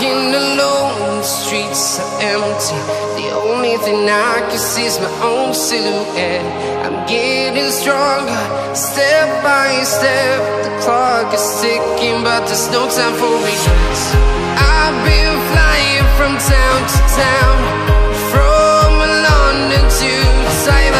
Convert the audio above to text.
walking alone, the streets are empty. The only thing I can see is my own silhouette. I'm getting stronger, step by step. The clock is ticking, but there's no time for regrets. I've been flying from town to town, from London to Thailand.